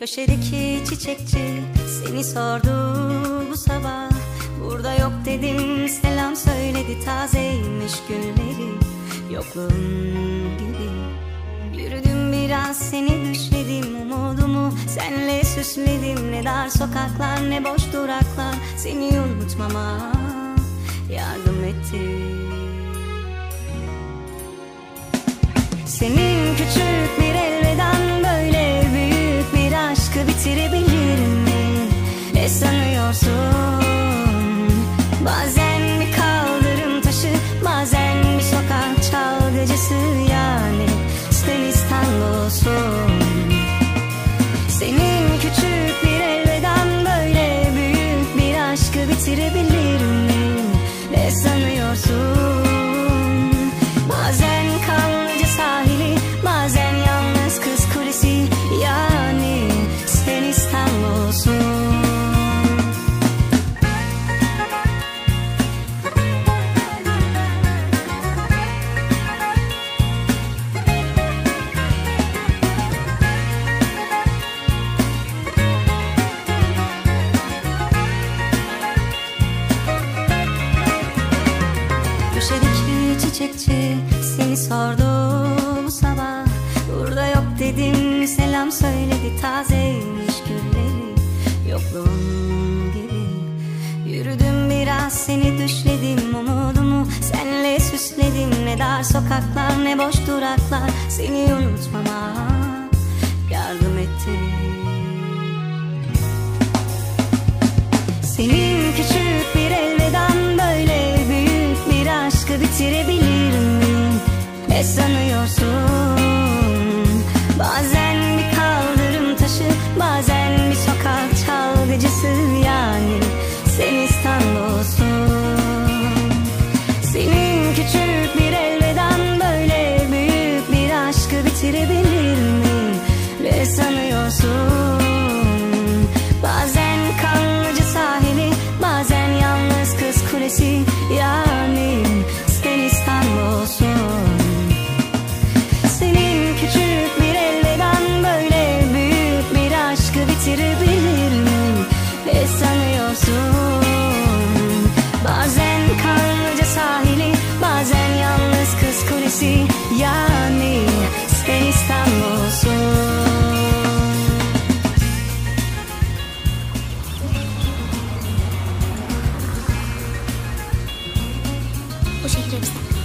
Köşedeki çiçekçi seni sordu bu sabah. Burada yok dedim, selam söyledi, tazeymiş gülleri yokluğun gibi. Yürüdüm biraz, seni düşledim, umudumu senle süsledim. Ne dar sokaklar ne boş duraklar seni unutmama yardım etti. Senin küçük bir elveden böyle büyük bir aşkı bitirebilir mi? Ne sanıyorsun? Bazen bir kaldırım taşı, bazen bir sokak çalgıcısı, yani Stanistan olsun. Senin küçük bir elveden böyle büyük bir aşkı bitirebilir mi? Ne sanıyorsun? Bazen kanlıca sahili, bazen yalnız kız kulesi, yani Stanistan olsun. Köşedeki çiçekçi seni sordu bu sabah. Burada yok dedim, selam söyledi, tazeymiş gülleri yokluğun gibi. Yürüdüm biraz, seni düşledim, umudumu senle süsledim. Ne dar sokaklar ne boş duraklar seni unutmama yardım etti. Senin küçük bir elveden böyle büyük bir aşkı bitirebilir mi? Ne sanıyorsun? Bazen bir kaldırım taşı, bazen bir sokak çalgıcısı, yani Stanistan olsun. Senin küçük bir elveden böyle büyük bir aşkı bitirebilir mi? Ne sanıyorsun? Bazen kanlıca sahili, bazen yalnız kız kulesi, yani Stanistan olsun. Senin küçük bir elveden böyle büyük bir aşkı bitirebilir mi? Ne sanıyorsun? Bazen kanlıca sahili, bazen yalnız kız kulesi, yani Stanistan olsun. Bu şehri